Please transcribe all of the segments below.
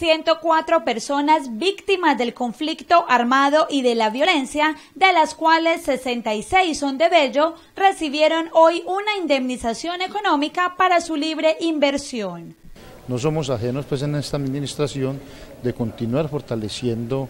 104 personas víctimas del conflicto armado y de la violencia, de las cuales 66 son de Bello, recibieron hoy una indemnización económica para su libre inversión. No somos ajenos pues en esta administración de continuar fortaleciendo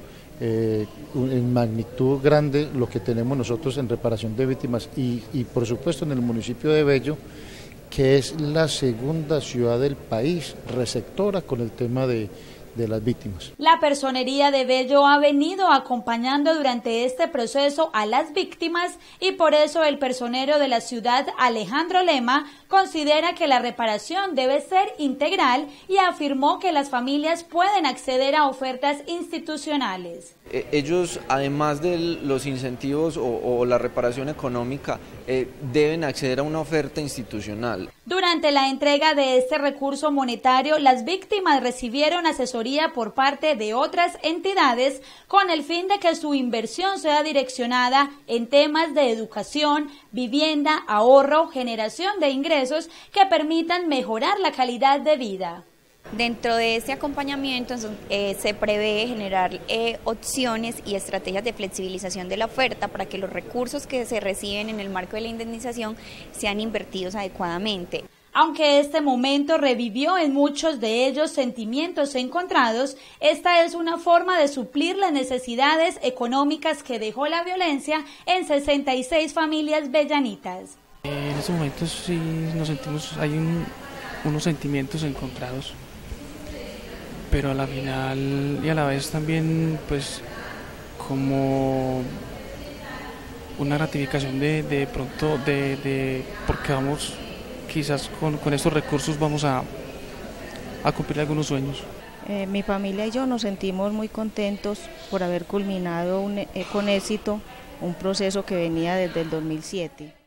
en magnitud grande lo que tenemos nosotros en reparación de víctimas y por supuesto en el municipio de Bello, que es la segunda ciudad del país receptora con el tema de las víctimas. La Personería de Bello ha venido acompañando durante este proceso a las víctimas y por eso el personero de la ciudad, Alejandro Lema, considera que la reparación debe ser integral y afirmó que las familias pueden acceder a ofertas institucionales. Ellos, además de los incentivos o la reparación económica, deben acceder a una oferta institucional. Durante la entrega de este recurso monetario, las víctimas recibieron asesoría por parte de otras entidades con el fin de que su inversión sea direccionada en temas de educación, vivienda, ahorro, generación de ingresos que permitan mejorar la calidad de vida. Dentro de este acompañamiento se prevé generar opciones y estrategias de flexibilización de la oferta para que los recursos que se reciben en el marco de la indemnización sean invertidos adecuadamente. Aunque este momento revivió en muchos de ellos sentimientos encontrados, esta es una forma de suplir las necesidades económicas que dejó la violencia en 66 familias bellanitas. En estos momentos sí nos sentimos, unos sentimientos encontrados, pero a la final y a la vez también pues como una gratificación de pronto porque vamos quizás con estos recursos vamos a cumplir algunos sueños. Mi familia y yo nos sentimos muy contentos por haber culminado con éxito un proceso que venía desde el 2007.